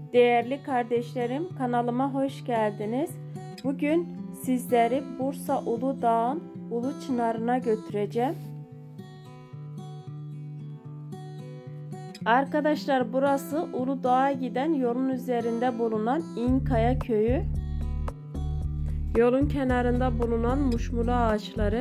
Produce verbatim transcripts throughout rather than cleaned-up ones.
Değerli kardeşlerim, kanalıma hoş geldiniz. Bugün sizleri Bursa Uludağ'ın Ulu Çınarı'na götüreceğim. Arkadaşlar, burası Uludağ'a giden yolun üzerinde bulunan İnkaya köyü. Yolun kenarında bulunan muşmula ağaçları.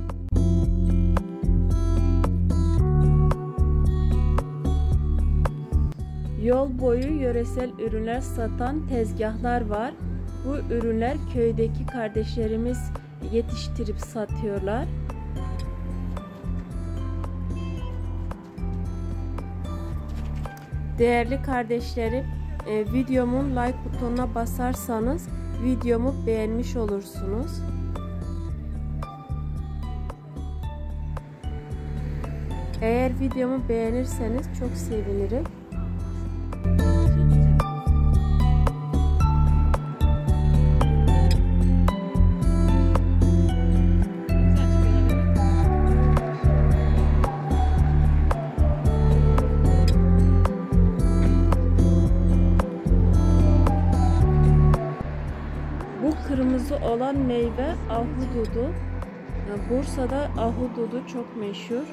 Yol boyu yöresel ürünler satan tezgahlar var. Bu ürünler köydeki kardeşlerimiz yetiştirip satıyorlar. Değerli kardeşlerim, e, videomun like butonuna basarsanız videomu beğenmiş olursunuz. Eğer videomu beğenirseniz çok sevinirim. Kırmızı olan meyve ahududu. Bursa'da ahududu çok meşhur.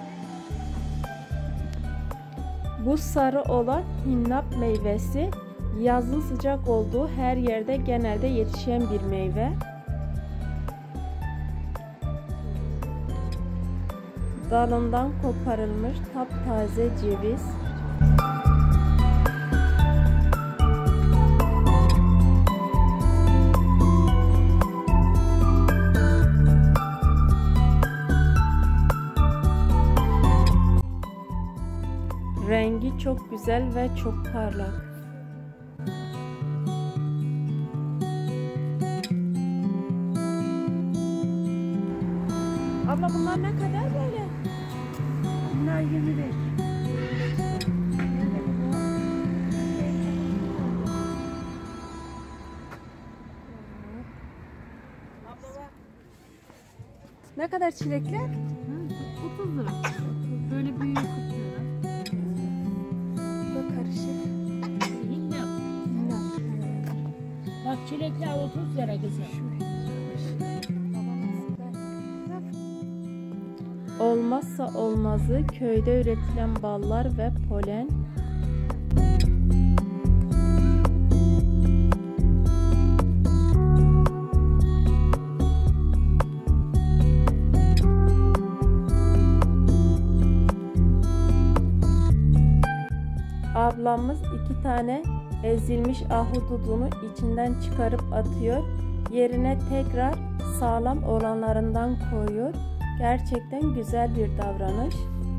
Bu sarı olan hinnap meyvesi yazın sıcak olduğu her yerde genelde yetişen bir meyve. Dalından koparılmış taptaze ceviz. Rengi çok güzel ve çok parlak. Abla bunlar ne kadar böyle? Bunlar yirmi beş. Ne kadar çilekler? otuz lira. Böyle büyük kırk lira. Bu karışık. Hinnap. Bak çilekler otuz lira kızım. Olmazsa olmazı köyde üretilen ballar ve polen. Ablamız iki tane ezilmiş ahududunu içinden çıkarıp atıyor. Yerine tekrar sağlam olanlarından koyuyor. Gerçekten güzel bir davranış.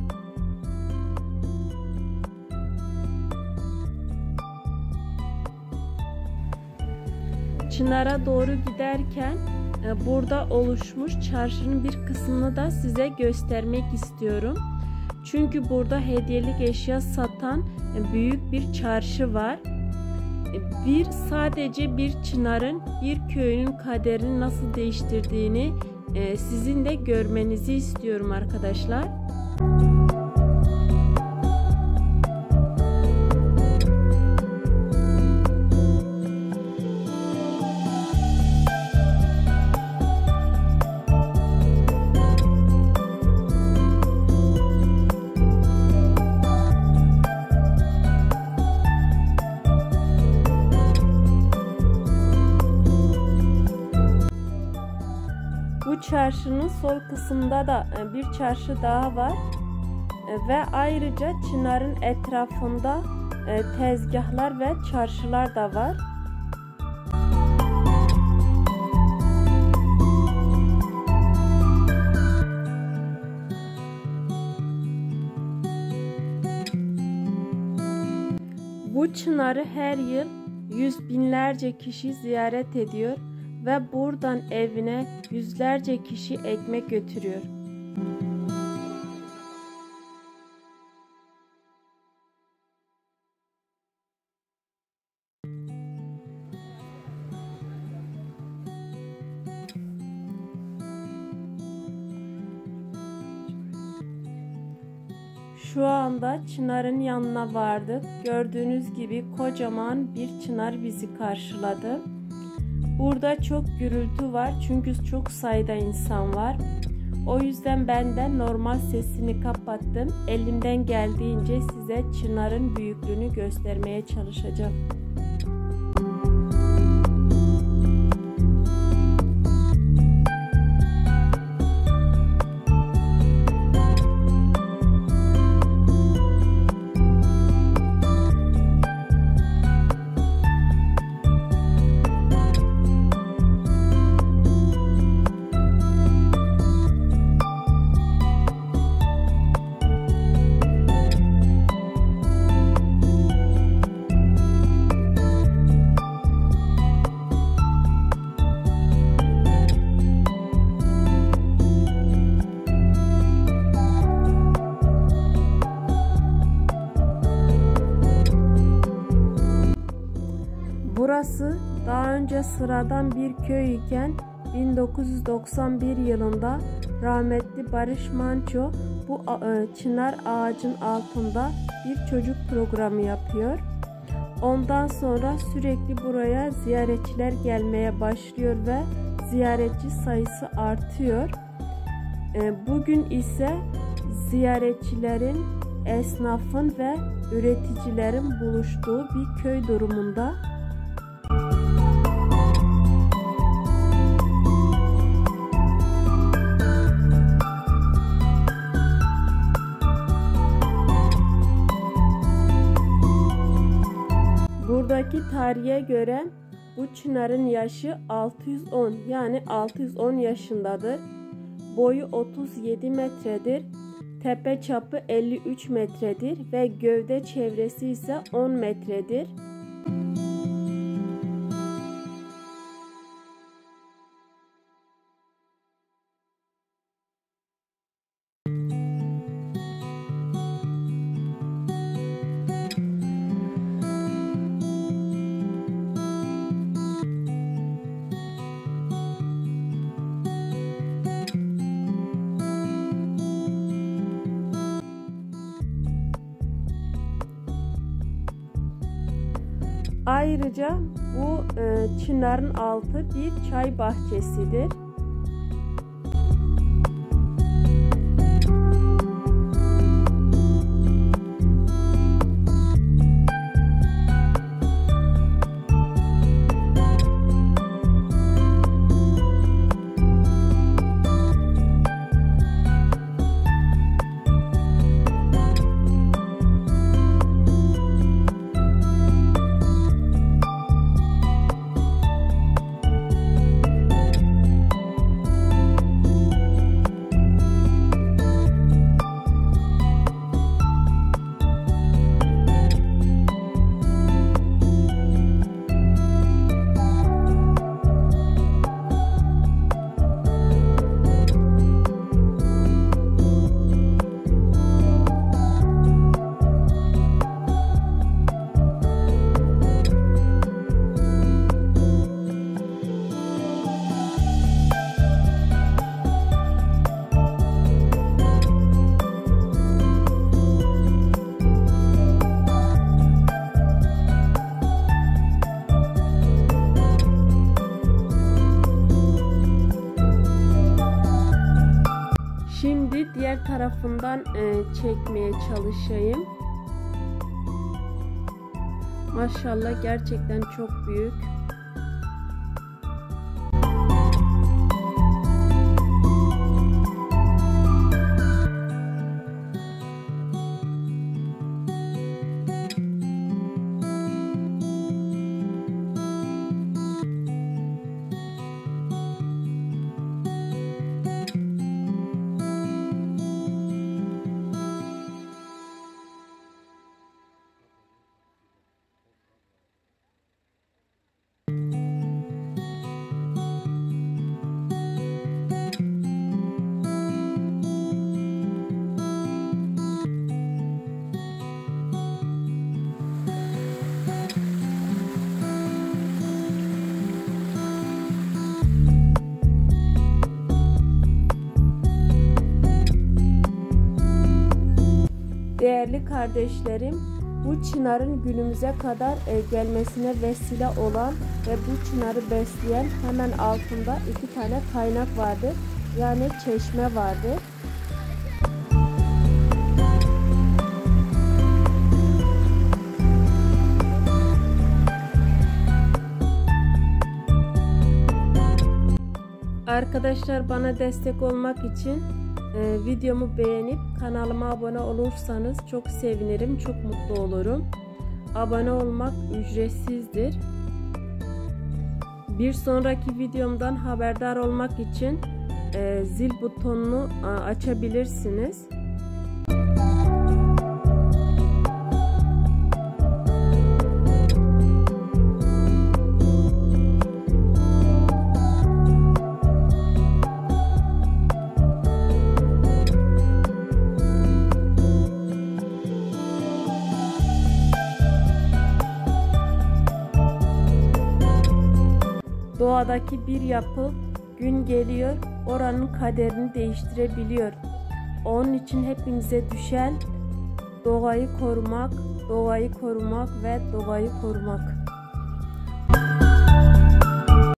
Çınar'a doğru giderken burada oluşmuş çarşının bir kısmını da size göstermek istiyorum. Çünkü burada hediyelik eşya satan büyük bir çarşı var. Bir sadece bir çınarın bir köyünün kaderini nasıl değiştirdiğini sizin de görmenizi istiyorum arkadaşlar. Bu çarşının sol kısmında da bir çarşı daha var ve ayrıca çınarın etrafında tezgahlar ve çarşılar da var. Bu çınarı her yıl yüz binlerce kişi ziyaret ediyor ve buradan evine yüzlerce kişi ekmek götürüyor. Şu anda çınarın yanına vardık. Gördüğünüz gibi kocaman bir çınar bizi karşıladı. Burada çok gürültü var çünkü çok sayıda insan var. O yüzden ben de normal sesini kapattım. Elimden geldiğince size çınarın büyüklüğünü göstermeye çalışacağım. Burası daha önce sıradan bir köy iken bin dokuz yüz doksan bir yılında rahmetli Barış Manço bu çınar ağacın altında bir çocuk programı yapıyor. Ondan sonra sürekli buraya ziyaretçiler gelmeye başlıyor ve ziyaretçi sayısı artıyor. Bugün ise ziyaretçilerin, esnafın ve üreticilerin buluştuğu bir köy durumunda. Buradaki tarihe göre bu çınarın yaşı altı yüz on, yani altı yüz on yaşındadır. Boyu otuz yedi metredir. Tepe çapı elli üç metredir ve gövde çevresi ise on metredir. Ayrıca bu e, çınarın altı bir çay bahçesidir. Şimdi diğer tarafından e, çekmeye çalışayım. Maşallah gerçekten çok büyük. Değerli kardeşlerim, bu çınarın günümüze kadar e, gelmesine vesile olan ve bu çınarı besleyen hemen altında iki tane kaynak vardı. Yani çeşme vardı. Arkadaşlar, bana destek olmak için e, videomu beğenip kanalıma abone olursanız çok sevinirim, çok mutlu olurum. Abone olmak ücretsizdir. Bir sonraki videomdan haberdar olmak için e, zil butonunu a, açabilirsiniz. Doğadaki bir yapı gün geliyor, oranın kaderini değiştirebiliyor. Onun için hepimize düşen doğayı korumak, doğayı korumak ve doğayı korumak.